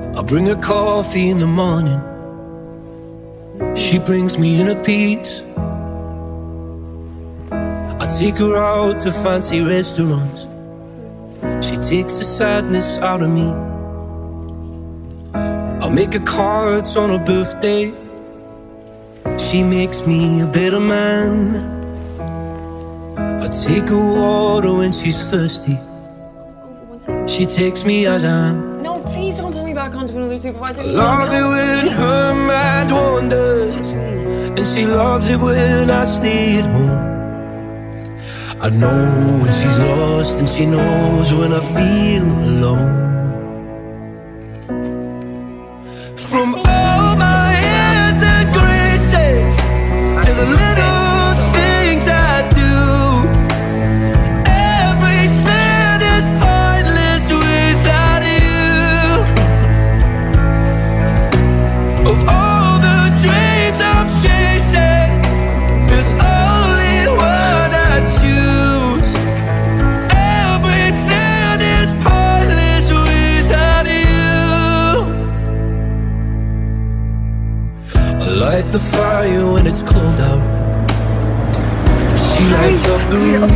I bring her coffee in the morning, she brings me inner peace. I take her out to fancy restaurants, she takes the sadness out of me. I make her cards on her birthday, she makes me a better man. I take her water when she's thirsty, she takes me as I am. No, please don't put me back onto another supervisor. I love it when her mind wanders, and she loves it when I stay at home. I know when she's lost, and she knows when I feel alone. From all my airs and graces to the little things I do, everything is pointless without you. Of all the dreams I'm chasing, there's only one I choose. Everything is pointless without you. I light the fire when it's cold out, and she lights up the room.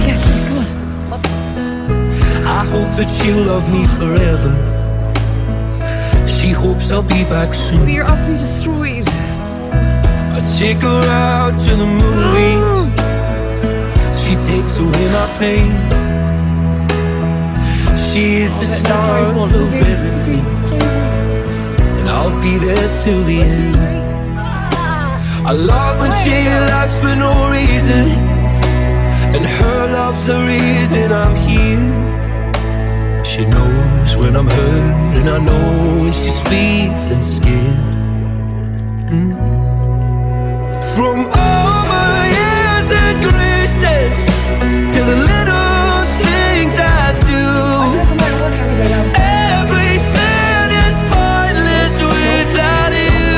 I hope that she'll love me forever, she hopes I'll be back soon. But you're absolutely destroyed. I take her out to the movies, she takes away my pain. She is the start of everything, and I'll be there till the end. I love when she laughs for no reason, and her love's the reason I'm here. She knows when I'm hurt, and I know when she's feeling scared. From all my airs and graces to the little things I do, everything is pointless without you.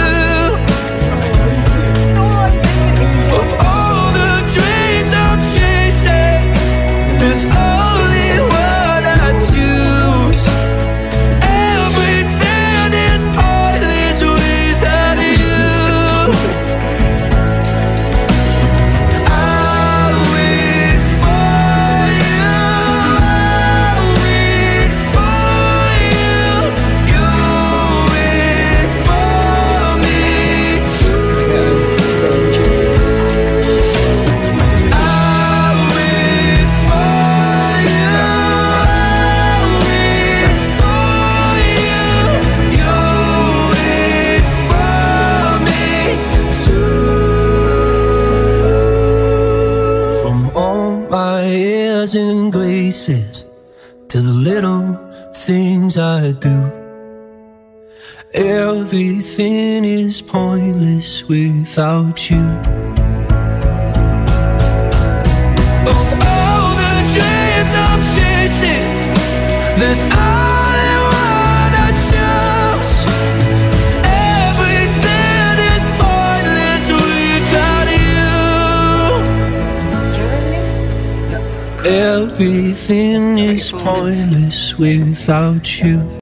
Of all the dreams I'm chasing, there's only one I choose. Everything is pointless without you. I'll wait for you, I'll wait for you, you wait for me too. I'll wait for you, I'll wait for you, you wait for me too. From all my airs and graces to the little things I do, everything is pointless without you. Of all the dreams I'm chasing, there's only one I choose. Everything is pointless without you. Everything is pointless without you.